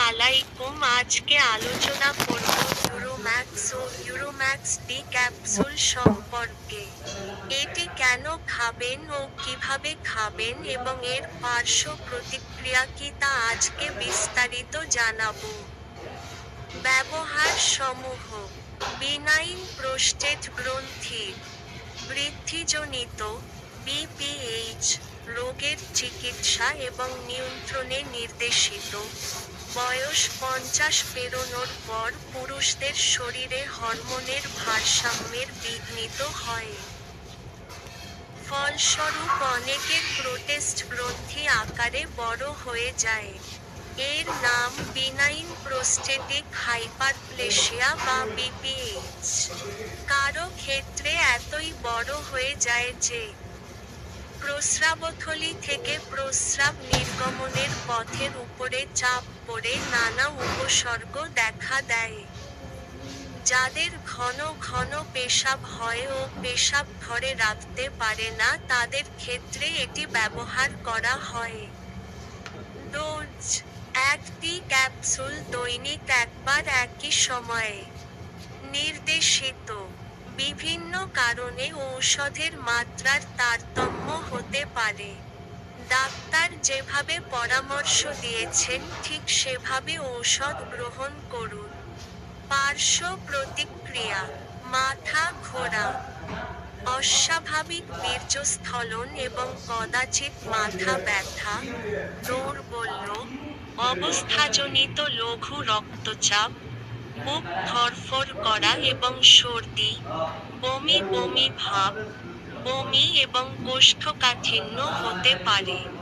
আলাইকুম। আজকে আলোচনা করব ইউরোম্যাক্স ও ইউরোম্যাক্স ডি ক্যাপসুল সম্পর্কে। এটি কেন খাবেন ও কিভাবে খাবেন এবং এর পার্শ্ব প্রতিক্রিয়া কি তা আজকে বিস্তারিত জানাবো। ব্যবহার সমূহ: বিনাইন প্রোস্টেট গ্রন্থির বৃদ্ধিজনিত বিপিএইচ রোগের চিকিৎসা এবং নিয়ন্ত্রণে নির্দেশিত। বয়স 50 পেরোনোর পর পুরুষদের শরীরে হরমোনের ভারসাম্যের বিঘ্নিত হয়। ফলস্বরূপ অনেকের প্রোস্টেট গ্রন্থি আকারে বড় হয়ে যায়। এর নাম বিনাইন প্রোস্টেটিক হাইপারপ্লেসিয়া বা বিপিএইচ। কারো ক্ষেত্রে এতই বড় হয়ে যায় যে প্রস্রাবথলি থেকে প্রস্রাব নির্গমনের পথের উপরে চাপ পড়ে নানা উপসর্গ দেখা দেয়। যাদের ঘন ঘন পেশাব হয় ও পেশাব ধরে রাখতে পারে না তাদের ক্ষেত্রে এটি ব্যবহার করা হয়। ডোজ: 1টি ক্যাপসুল দৈনিক একবার একই সময়ে। নির্দেশিত: বিভিন্ন কারণে ঔষধের মাত্রার তারতম্য হতে পারে। ডাক্তার যেভাবে পরামর্শ দিয়েছেন ঠিক সেভাবে ঔষধ গ্রহণ করুন। পার্শ্ব প্রতিক্রিয়া: মাথা ঘোরা, অস্বাভাবিক বীর্যস্খলন এবং কদাচিৎ মাথা ব্যথা, দৌর্বল্য, অবস্থাজনিত লঘু রক্তচাপ, বুক ধড়ফড় করা এবং সর্দি, বমি বমি ভাব, বমি এবং কোষ্ঠকাঠিন্য হতে পারে।